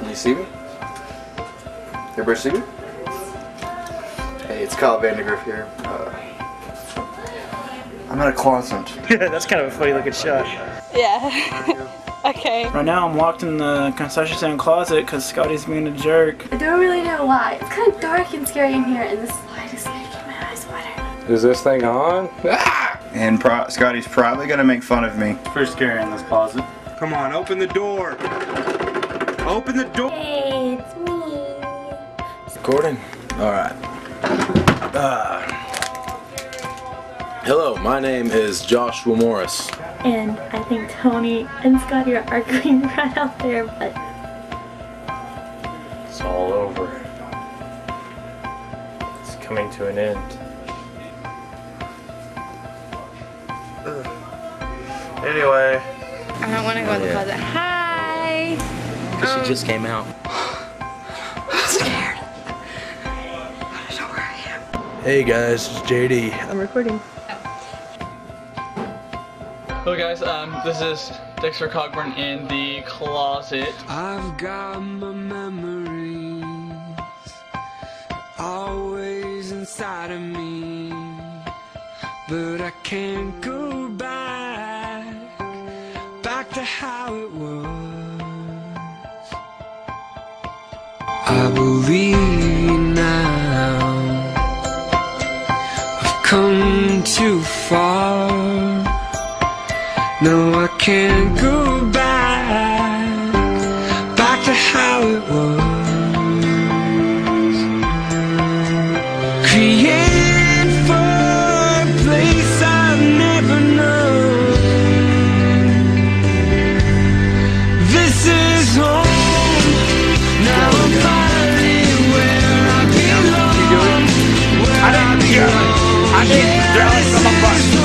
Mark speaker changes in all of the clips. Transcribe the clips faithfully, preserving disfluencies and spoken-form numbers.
Speaker 1: You see me? Everybody see me? Hey, it's Kyle Vandergriff here. Uh, I'm in a closet.
Speaker 2: That's kind of a funny looking shot.
Speaker 3: Yeah. Okay.
Speaker 2: Right now I'm locked in the concession stand closet because Scotty's being a jerk.
Speaker 3: I don't really know why. It's kind of dark and scary in here, and this light is making my eyes water.
Speaker 4: Is this thing on?
Speaker 1: Ah! And pro Scotty's probably gonna make fun of me.
Speaker 2: It's pretty scary in this closet.
Speaker 4: Come on, open the door. Open the door.
Speaker 3: Hey, it's me.
Speaker 5: Recording? Alright. Uh, hello, my name is Joshua Morris.
Speaker 3: And I think Tony and Scotty are arguing right out there, but
Speaker 4: It's all over. It's coming to an end. Anyway.
Speaker 3: I don't want to go in the closet. Hi!
Speaker 5: Um, she just came out.
Speaker 3: I'm scared. I don't know where I am.
Speaker 5: Hey guys, it's J D.
Speaker 3: I'm recording.
Speaker 6: Hello guys, um, this is Dexter Cogburn in the closet.
Speaker 7: I've got my memories always inside of me, but I can't go back, back to how it was. I believe now I've come too far. No, I can't go back, back to how it was. Create for a place I've never known. This is home. Now I'm finally where I belong. Where I belong.
Speaker 2: I didn't throw it from my butt.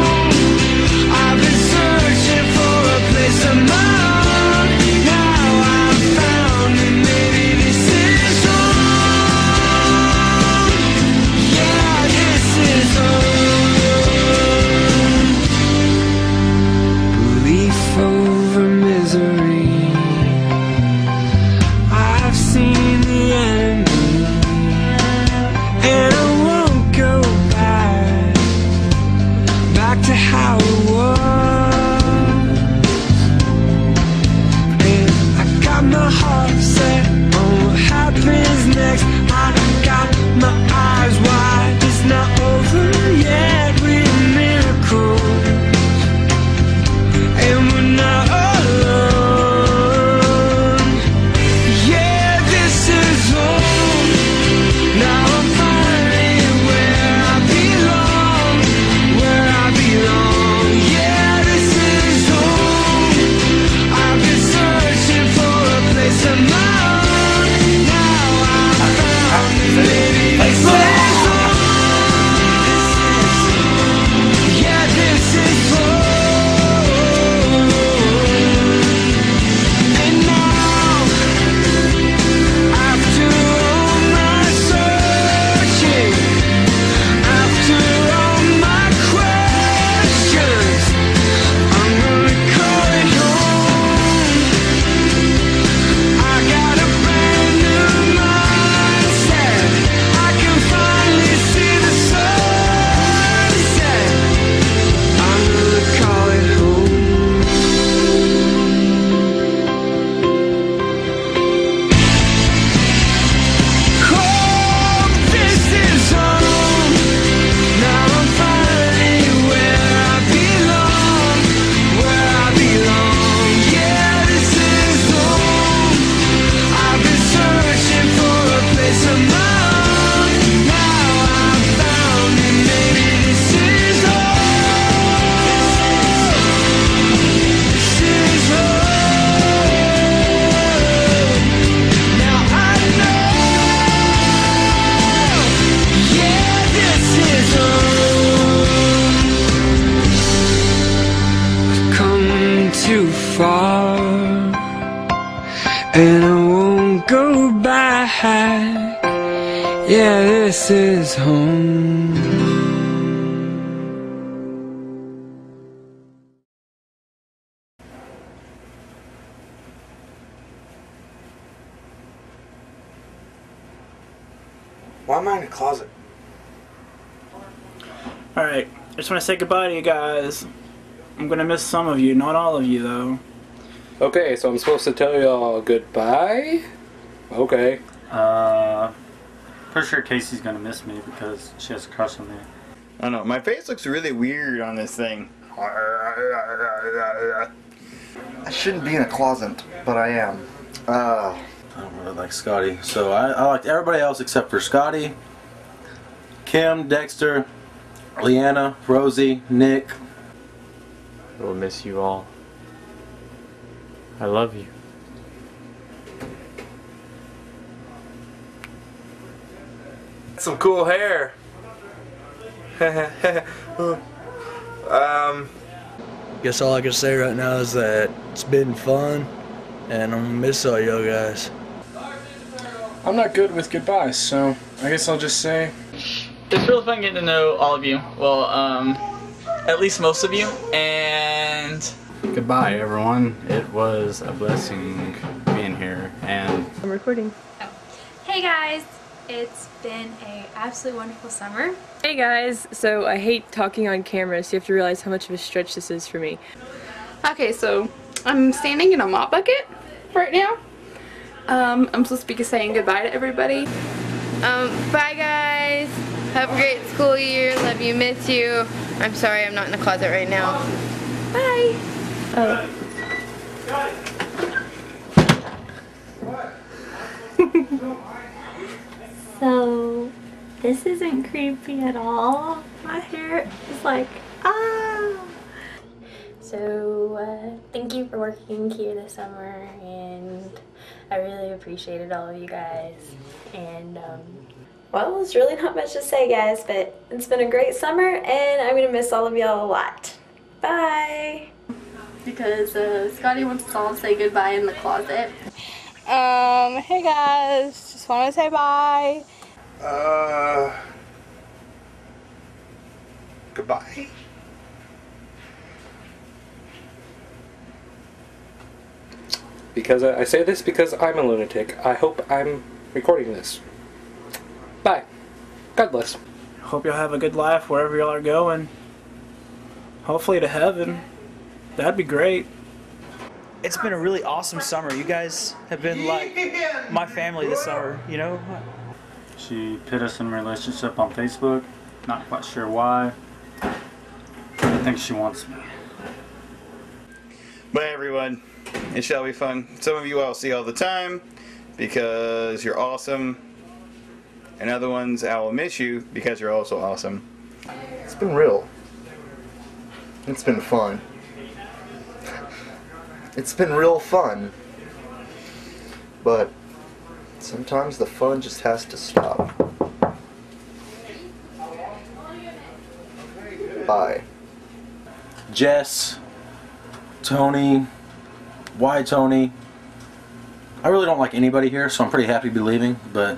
Speaker 7: Far, and I won't go back. Yeah, this is home.
Speaker 8: Why am I in a closet?
Speaker 2: Alright, I just want to say goodbye to you guys. I'm gonna miss some of you, not all of you though.
Speaker 8: Okay, so I'm supposed to tell y'all goodbye? Okay.
Speaker 9: Uh, pretty sure Casey's gonna miss me because she has a crush on me.
Speaker 1: I don't know, my face looks really weird on this thing. I shouldn't be in a closet, but I am. Uh,
Speaker 5: I don't really like Scotty, so I, I liked everybody else except for Scotty, Kim, Dexter, Leanna, Rosie, Nick.
Speaker 9: I will miss you all. I love you.
Speaker 8: Some cool hair. um.
Speaker 10: Guess all I can say right now is that it's been fun, and I'm gonna miss all y'all guys.
Speaker 11: I'm not good with goodbyes, so I guess I'll just say
Speaker 6: It's really fun getting to know all of you. Well, um, at least most of you, and
Speaker 9: goodbye, everyone. It was a blessing being here, and
Speaker 12: I'm recording.
Speaker 13: Oh. Hey guys, it's been a absolutely wonderful summer.
Speaker 12: Hey guys, so I hate talking on camera, so you have to realize how much of a stretch this is for me.
Speaker 3: Okay, so I'm standing in a mop bucket right now. Um, I'm supposed to be saying goodbye to everybody.
Speaker 14: Um, bye guys. Have a great school year. Love you, miss you. I'm sorry I'm not in the closet right now. Bye.
Speaker 12: Oh.
Speaker 15: So, this isn't creepy at all. My hair is like, ah!
Speaker 16: So, uh, thank you for working here this summer, and I really appreciated all of you guys. And, um,
Speaker 15: Well, there's really not much to say, guys, but it's been a great summer, and I'm gonna miss all of y'all a lot. Bye!
Speaker 17: Because uh, Scotty wants us all to say goodbye in the closet.
Speaker 18: Um, hey guys, just want to say bye.
Speaker 1: Uh, goodbye.
Speaker 8: Because I, I say this because I'm a lunatic. I hope I'm recording this. Bye. God bless.
Speaker 2: Hope y'all have a good life wherever y'all are going. Hopefully to heaven. That'd be great.
Speaker 19: It's been a really awesome summer. You guys have been like my family this summer, you know?
Speaker 9: she put us in a relationship on Facebook. Not quite sure why. I think she wants me.
Speaker 1: Bye everyone. It shall be fun. Some of you I'll see all the time because you're awesome. And other ones I will miss you because you're also awesome. It's been real. It's been fun. It's been real fun. But sometimes the fun just has to stop. Bye.
Speaker 5: Jess, Tony, why Tony? I really don't like anybody here, so I'm pretty happy to be leaving, but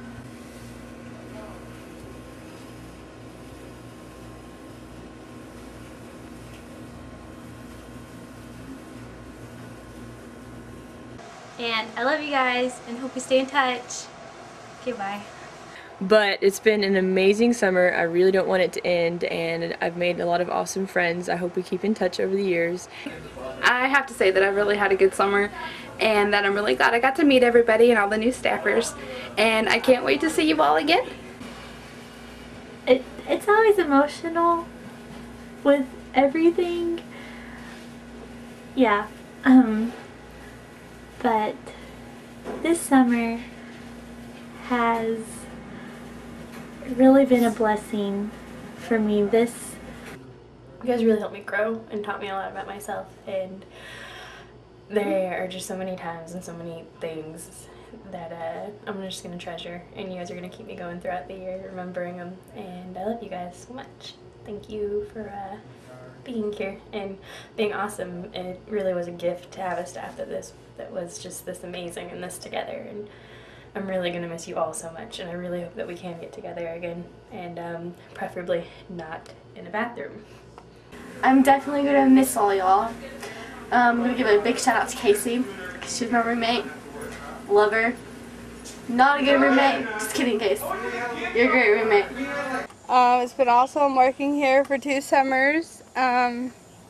Speaker 13: And I love you guys and hope you stay in touch. Okay, bye.
Speaker 12: But it's been an amazing summer. I really don't want it to end, and I've made a lot of awesome friends. I hope we keep in touch over the years.
Speaker 3: I have to say that I really had a good summer, and that I'm really glad I got to meet everybody and all the new staffers, and I can't wait to see you all again.
Speaker 15: It, it's always emotional with everything. Yeah. Um, but this summer has really been a blessing for me. This
Speaker 16: you guys really helped me grow and taught me a lot about myself, and there are just so many times and so many things that uh, I'm just going to treasure, and you guys are going to keep me going throughout the year, remembering them, and I love you guys so much. Thank you for uh, being here and being awesome. It really was a gift to have a staff that this that was just this amazing and this together, and I'm really going to miss you all so much, and I really hope that we can get together again, and um, preferably not in a bathroom.
Speaker 17: I'm definitely going to miss all y'all. Um, I'm going to give a big shout out to Casey, because she's my roommate. Love her. Not a good roommate. Just kidding, Case. You're a great roommate.
Speaker 18: Um, it's been awesome working here for two summers. Um,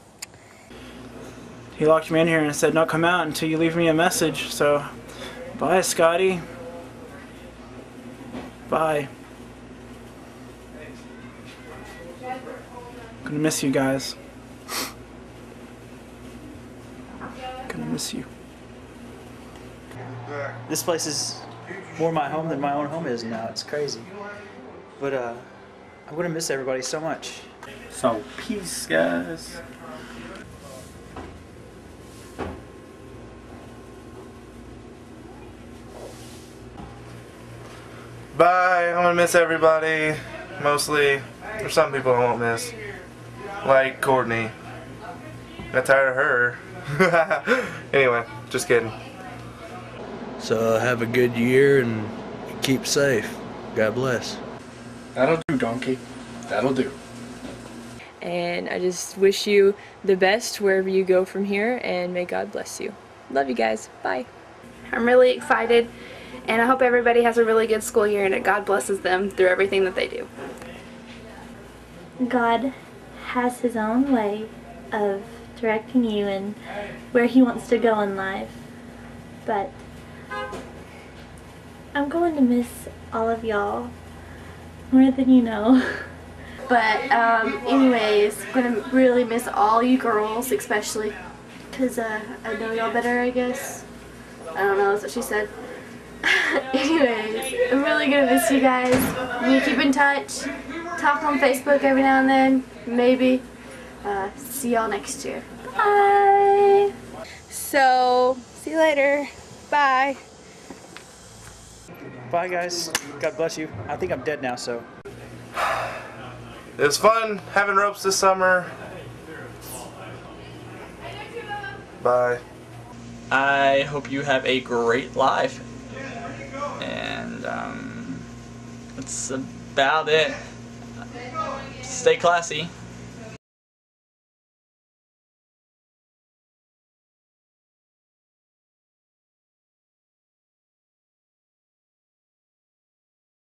Speaker 2: He locked me in here and said, "No, come out until you leave me a message." So, bye, Scotty. Bye. Gonna miss you guys. Gonna miss you.
Speaker 19: This place is more my home than my own home is now. It's crazy. But uh, I'm gonna miss everybody so much.
Speaker 9: So peace, guys.
Speaker 20: Bye. I'm gonna miss everybody. Mostly. There's some people I won't miss. Like Courtney. Got tired of her. Anyway, just kidding.
Speaker 10: So have a good year and keep safe. God bless.
Speaker 11: That'll do, donkey. That'll do.
Speaker 12: And I just wish you the best wherever you go from here, and may God bless you. Love you guys. Bye.
Speaker 3: I'm really excited, and I hope everybody has a really good school year and that God blesses them through everything that they do.
Speaker 15: God has his own way of directing you and where he wants to go in life. But I'm going to miss all of y'all more than you know.
Speaker 17: But um, anyways, I'm gonna really miss all you girls, especially because uh, I know y'all better, I guess. I don't know, that's what she said. Anyways, I'm really gonna miss you guys. We keep in touch, talk on Facebook every now and then, maybe. Uh, see y'all next year.
Speaker 18: bye. So, see you later. Bye.
Speaker 19: Bye, guys. God bless you. I think I'm dead now, so.
Speaker 20: It was fun having ropes this summer. Bye.
Speaker 6: I hope you have a great life. And um, that's about it. Stay classy.